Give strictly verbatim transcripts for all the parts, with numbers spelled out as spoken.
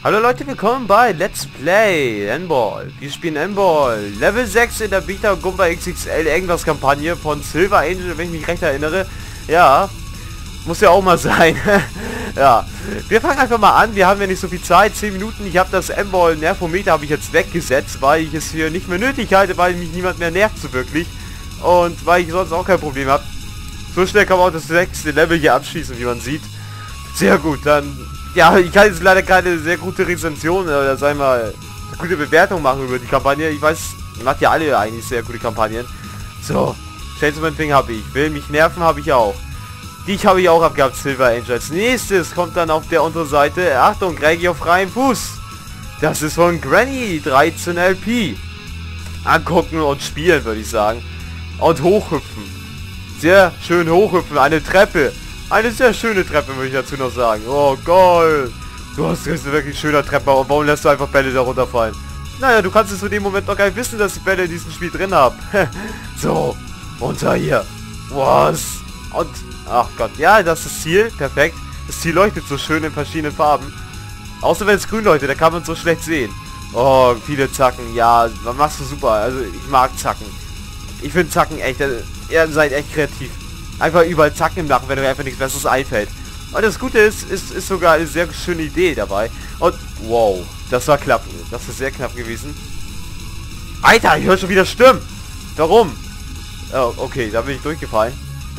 Hallo Leute, willkommen bei Let's Play N-Ball. Wir spielen N-Ball Level sechs in der Beta Gumba X X L irgendwas Kampagne von Silver Angel, wenn ich mich recht erinnere. Ja, muss ja auch mal sein. Ja, wir fangen einfach mal an. Wir haben ja nicht so viel Zeit, zehn Minuten. Ich habe das N-Ball Nervometer habe ich jetzt weggesetzt, weil ich es hier nicht mehr nötig halte, weil mich niemand mehr nervt so wirklich. Und weil ich sonst auch kein Problem habe. So schnell kann man auch das sechste Level hier abschließen, wie man sieht. Sehr gut, dann... Ja, ich kann jetzt leider keine sehr gute Rezension oder sagen wir mal gute Bewertung machen über die Kampagne. Ich weiß, macht ja alle eigentlich sehr gute Kampagnen. So, Gentleman-Thing habe ich. Will mich nerven habe ich auch. Dich habe ich auch abgehabt, Silver Angel. Als nächstes kommt dann auf der unteren Seite, Achtung, Greggy auf freiem Fuß. Das ist von Granny, dreizehn L P. Angucken und spielen, würde ich sagen. Und hochhüpfen. Sehr schön hochhüpfen, eine Treppe. Eine sehr schöne Treppe, würde ich dazu noch sagen. Oh, geil. Du hast jetzt eine wirklich schöner Treppe. Aber warum lässt du einfach Bälle da runterfallen? Naja, du kannst es zu dem Moment noch gar nicht wissen, dass die Bälle in diesem Spiel drin haben. So, runter hier. Was? Und, ach Gott. Ja, das ist das Ziel. Perfekt. Das Ziel leuchtet so schön in verschiedenen Farben. Außer wenn es grün leuchtet, da kann man es so schlecht sehen. Oh, viele Zacken. Ja, machst du super. Also, ich mag Zacken. Ich finde Zacken echt, äh, ihr seid echt kreativ. Einfach überall Zacken im Nacken, wenn mir einfach nichts Besseres einfällt. Und das Gute ist, ist, ist sogar eine sehr schöne Idee dabei. Und, wow, das war knapp. Das ist sehr knapp gewesen. Alter, ich höre schon wieder Stimmen. Warum? Oh, okay, da bin ich durchgefallen.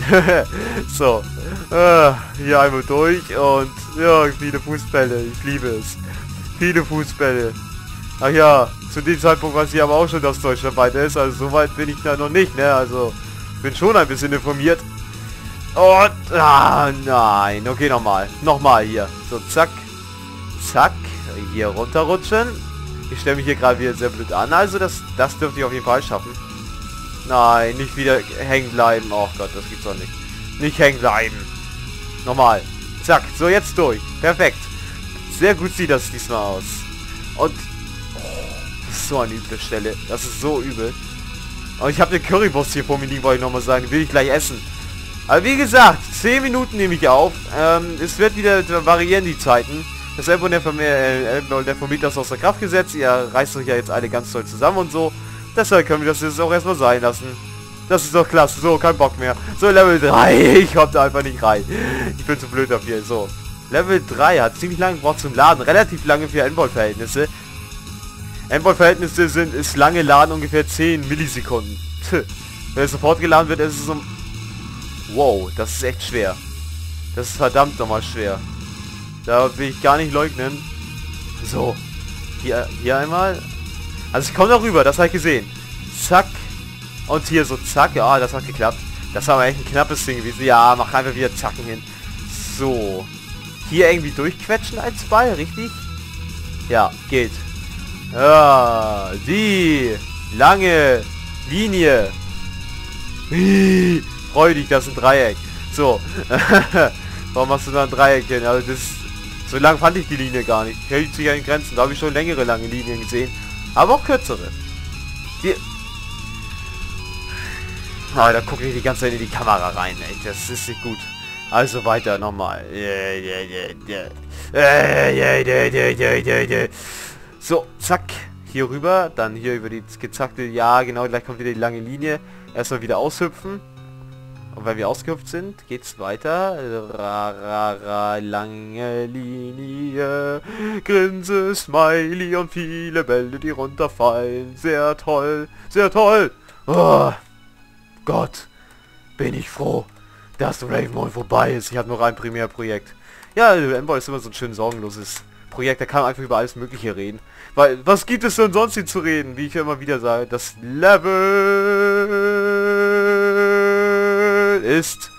So, äh, hier einmal durch und, ja, viele Fußbälle. Ich liebe es. Viele Fußbälle. Ach ja, zu dem Zeitpunkt weiß ich aber auch schon, dass Deutschland weiter ist. Also so weit bin ich da noch nicht, ne? Also, bin schon ein bisschen informiert. Und, ah, nein. Okay, nochmal. Nochmal hier. So, zack. Zack. Hier runterrutschen. Ich stelle mich hier gerade wieder sehr blöd an. Also, das, das dürfte ich auf jeden Fall schaffen. Nein, nicht wieder hängen bleiben. Oh Gott, das gibt's doch nicht. Nicht hängen bleiben. Nochmal. Zack. So, jetzt durch. Perfekt. Sehr gut sieht das diesmal aus. Und, oh, das ist so eine üble Stelle. Das ist so übel. Und ich habe den Currywurst hier vor mir liegen, wollte ich nochmal sagen. Will ich gleich essen. Aber wie gesagt, zehn Minuten nehme ich auf. Ähm, es wird wieder variieren, die Zeiten. Das Elbo der Vermieter ist aus der Kraft gesetzt. Ihr reißt euch ja jetzt alle ganz toll zusammen und so. Deshalb können wir das jetzt auch erstmal sein lassen. Das ist doch klasse. So, kein Bock mehr. So, Level drei. Ich komme da einfach nicht rein. Ich bin zu blöd dafür. So, Level drei hat ziemlich lange gebraucht zum Laden. Relativ lange für N-Ball-Verhältnisse. N-Ball-Verhältnisse sind, ist lange Laden ungefähr zehn Millisekunden. Wenn es sofort geladen wird, ist es um... Wow, das ist echt schwer. Das ist verdammt nochmal schwer. Da will ich gar nicht leugnen. So. Hier, hier einmal. Also ich komme da rüber, das habe ich gesehen. Zack. Und hier so zack. Ja, das hat geklappt. Das war aber echt ein knappes Ding gewesen. Ja, mach einfach wieder Zacken hin. So. Hier irgendwie durchquetschen als Ball, richtig? Ja, geht. Ja, die lange Linie. Freu dich, das ist ein Dreieck. So. Warum machst du da ein Dreieck hin? Also das, so lang fand ich die Linie gar nicht. Hält sich an Grenzen. Da habe ich schon längere lange Linien gesehen. Aber auch kürzere. Die... Ah, da gucke ich die ganze Zeit in die Kamera rein. Ey. Das ist nicht gut. Also weiter nochmal. So, zack. Hier rüber. Dann hier über die gezackte... Ja, genau. Gleich kommt wieder die lange Linie. Erstmal wieder aushüpfen. Und wenn wir ausgehüpft sind, geht's weiter. Ra, ra, ra, lange Linie. Grinse, Smiley und viele Bälle, die runterfallen. Sehr toll. Sehr toll. Oh, Gott. Bin ich froh, dass Ravenmon vorbei ist. Ich habe noch ein Primärprojekt. Ja, N-Ball ist immer so ein schön sorgenloses Projekt. Da kann man einfach über alles Mögliche reden. Weil, was gibt es denn sonst hier zu reden? Wie ich ja immer wieder sage, das Level ist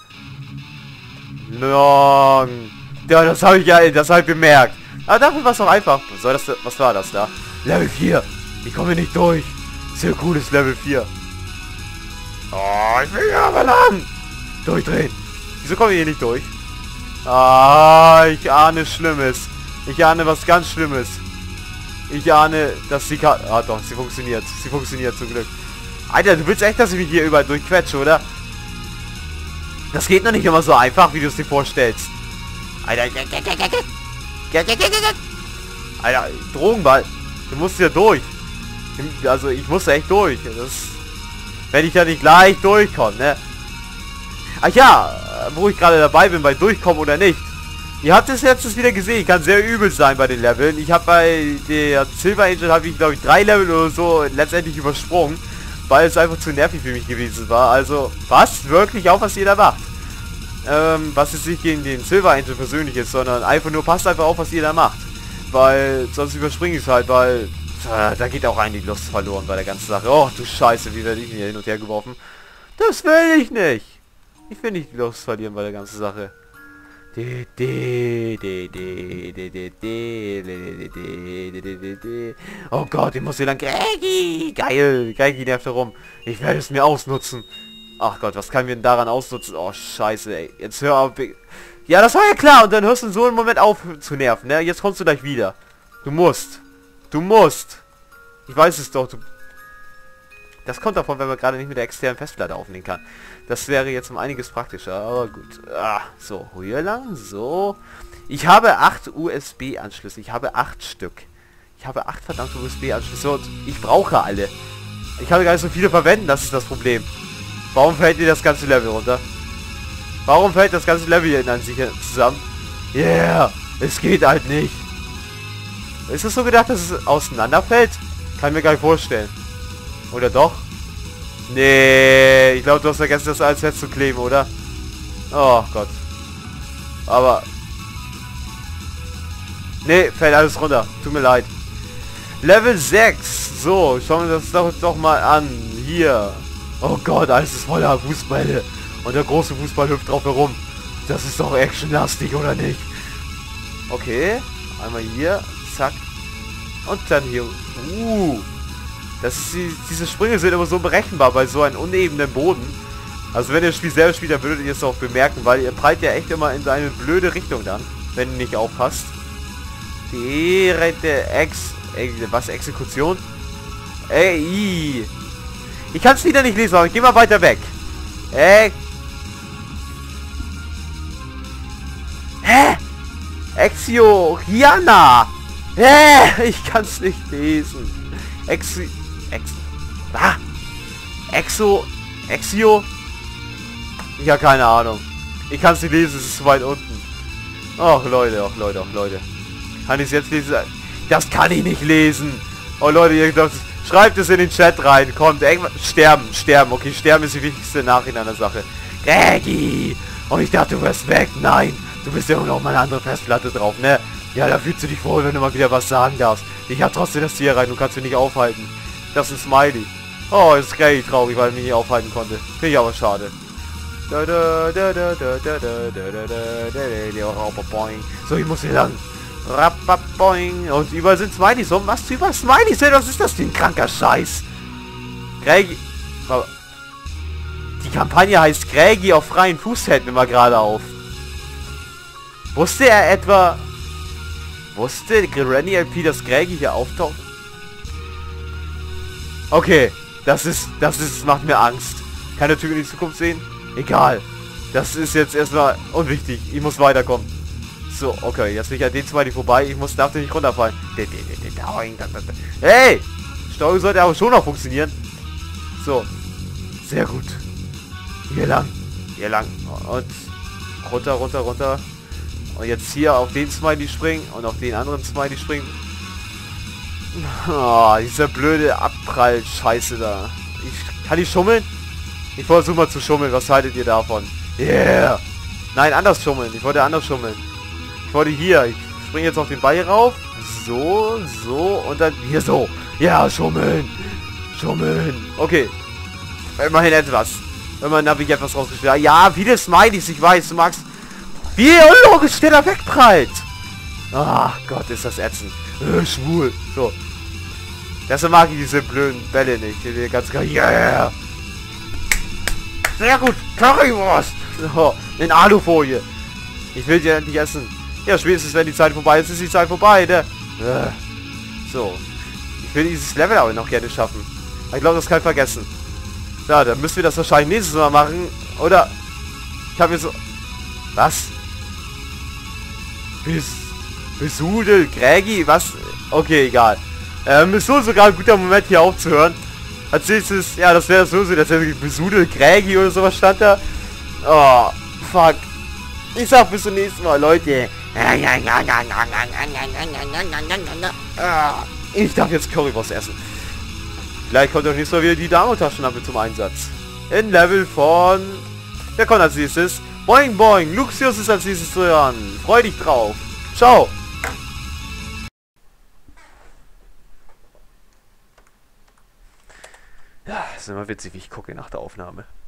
long. Ja, das habe ich ja, das habe ich bemerkt. Aber dafür war es doch einfach. Was soll das, was war das da? Level vier. Ich komme nicht durch. Sehr cooles Level vier. Oh, ich will hier aber lang. Durchdrehen. Wieso komme ich hier nicht durch? Ah, ich ahne Schlimmes. Ich ahne was ganz Schlimmes. Ich ahne, dass sie kann... Ah doch, sie funktioniert. Sie funktioniert zum Glück. Alter, du willst echt, dass ich mich hier überall durchquetsche, oder? Das geht noch nicht immer so einfach, wie du es dir vorstellst. Alter. Alter, Drogenball. Du musst ja durch. Also ich muss echt durch. Das, wenn ich ja nicht gleich durchkomme, ne? Ach ja, wo ich gerade dabei bin, bei durchkommen oder nicht. Ihr habt es jetzt wieder gesehen, kann sehr übel sein bei den Leveln. Ich habe bei der Silver Angel, habe ich glaube ich drei Level oder so letztendlich übersprungen, weil es einfach zu nervig für mich gewesen war. Also passt wirklich auf, was jeder macht. Ähm, was jetzt nicht gegen den Silver Angel persönlich ist, sondern einfach nur passt einfach auf, was jeder macht. Weil sonst überspringe ich es halt, weil äh, da geht auch eigentlich die Lust verloren bei der ganzen Sache. Oh du Scheiße, wie werde ich hier hin und her geworfen? Das will ich nicht. Ich will nicht die Lust verlieren bei der ganzen Sache. Oh Gott, ich muss hier lang. Greggy! Geil! Greggy nervt herum. Ich werde es mir ausnutzen. Ach Gott, was kann wir denn daran ausnutzen? Oh Scheiße, ey. Jetzt hör auf. Ja, das war ja klar. Und dann hörst du in so einem Moment auf zu nerven, ne? Jetzt kommst du gleich wieder. Du musst. Du musst. Ich weiß es doch. Du Das kommt davon, wenn man gerade nicht mit der externen Festplatte aufnehmen kann. Das wäre jetzt um einiges praktischer, aber gut. Ah, so, hier lang, so. Ich habe acht U S B-Anschlüsse. Ich habe acht Stück. Ich habe acht verdammte U S B-Anschlüsse und ich brauche alle. Ich kann gar nicht so viele verwenden, das ist das Problem. Warum fällt dir das ganze Level runter? Warum fällt das ganze Level hier in sich zusammen? Yeah, es geht halt nicht. Ist es so gedacht, dass es auseinanderfällt? Kann mir gar nicht vorstellen. Oder doch? Nee, ich glaube, du hast vergessen, das alles festzukleben, oder? Oh Gott. Aber... Nee, fällt alles runter. Tut mir leid. Level sechs. So, schauen wir das doch, doch mal an. Hier. Oh Gott, alles ist voller Fußbälle. Und der große Fußball hüpft drauf herum. Das ist doch actionlastig, oder nicht? Okay. Einmal hier. Zack. Und dann hier. Uh. Das ist die, diese Sprünge sind immer so berechenbar bei so einem unebenen Boden. Also wenn ihr das Spiel selber spielt, dann würdet ihr es auch bemerken, weil ihr prallt ja echt immer in so eine blöde Richtung dann, wenn ihr nicht aufpasst. Direkte Ex... Was? Exekution? Ey. Ich kann es wieder nicht lesen, aber ich geh mal weiter weg. Äh. Hä? Exio-Riana. Hä? Ich kann es nicht lesen. Exi... Ex... Ah! Exo... Exio... Ich habe keine Ahnung. Ich kann es nicht lesen, es ist zu weit unten. Och Leute, och Leute, och Leute. Kann ich es jetzt lesen? Das kann ich nicht lesen. Oh Leute, ihr glaubt, schreibt es in den Chat rein. Kommt, irgendwas... Sterben, sterben. Okay, sterben ist die wichtigste Nachricht an der Sache. Greggy! Und ich dachte, du wärst weg. Nein, du bist ja immer noch mal eine andere Festplatte drauf, ne? Ja, da fühlst du dich wohl, wenn du mal wieder was sagen darfst. Ich hab trotzdem das Tier rein, du kannst mich nicht aufhalten. Das ist ein Smiley. Oh, ist Greggy traurig, weil er mich nicht aufhalten konnte. Finde ich aber schade. So, ich muss hier lang. Und überall sind Smileys. Warum machst du überall Smileys? Was ist das für ein kranker Scheiß? Greggy. Die Kampagne heißt Greggy auf freien Fuß, hält mir mal gerade auf. Wusste er etwa... Wusste Granny L P, dass Greggy hier auftaucht? Okay, das ist, das ist, macht mir Angst. Kann der Typ in die Zukunft sehen? Egal. Das ist jetzt erstmal unwichtig. Ich muss weiterkommen. So, okay, jetzt bin ich an den zwei vorbei. Ich muss, darf nicht runterfallen. Hey! Steuerung sollte aber schon noch funktionieren. So. Sehr gut. Hier lang. Hier lang. Und runter, runter, runter. Und jetzt hier auf den Smiley springen und auf den anderen Smiley springen. Oh, dieser blöde Abprall-Scheiße da. Ich, kann ich schummeln? Ich versuche mal zu schummeln. Was haltet ihr davon? Yeah! Nein, anders schummeln. Ich wollte anders schummeln. Ich wollte hier. Ich springe jetzt auf den Ball rauf. So, so und dann hier so. Ja, schummeln. Schummeln. Okay. Immerhin etwas. Immerhin habe ich etwas rausgestellt. Ja, viele Smileys. Ich weiß, du magst... Wie unlogisch der da wegprallt. Ach Gott, ist das ätzend. Äh, schwul. So. Deshalb mag ich diese blöden Bälle nicht. Die ganz klar. Yeah. Sehr gut. Currywurst. So. In Alufolie. Ich will die endlich essen. Ja, spätestens wenn die Zeit vorbei ist, ist die Zeit vorbei, ne? Äh. So. Ich will dieses Level aber noch gerne schaffen. Ich glaube, das kann ich vergessen. Ja, dann müssen wir das wahrscheinlich nächstes Mal machen. Oder... Ich habe mir so... Was? Bis... Besudel, Greggy, was? Okay, egal. Ähm, ist so sogar ein guter Moment hier aufzuhören. Als nächstes, ja, das wäre so, so, dass er Besudel Grägi oder sowas stand da. Oh, fuck. Ich sag bis zum nächsten Mal, Leute. Ich darf jetzt Currywurst essen. Vielleicht kommt auch nächstes Mal wieder die Damo-Taschenlampe zum Einsatz. In Level von... Wer kommt als nächstes? Boing Boing. Luxius ist als nächstes zu hören. Freu dich drauf. Ciao. Ja, ist immer witzig, wie ich gucke nach der Aufnahme.